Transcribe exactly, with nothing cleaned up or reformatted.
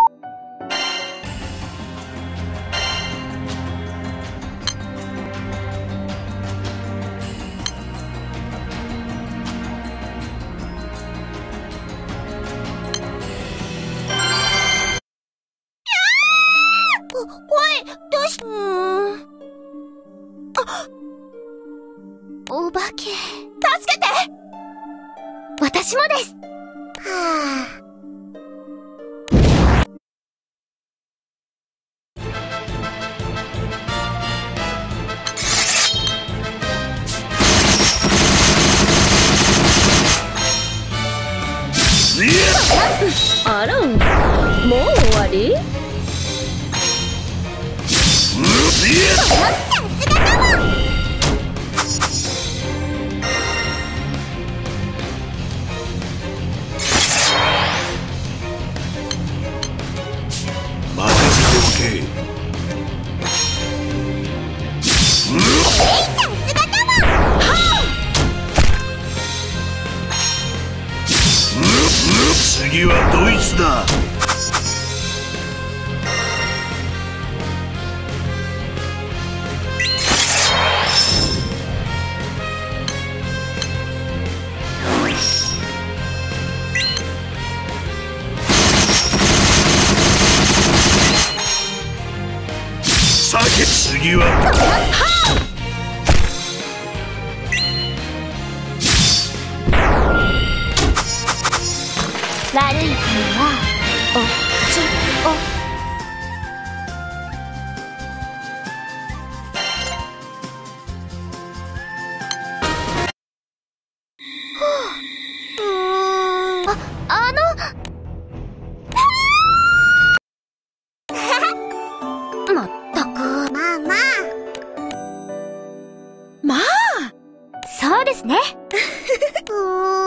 怖い。どうし、うーん。あ、お化け。助けて。私もです。はあ。 あら、もう終わり？ 次はドイツだ。酒、次は悪い点はおちお。うーん、あ、あのまったく。まあまあまあ、そうですね。うーん。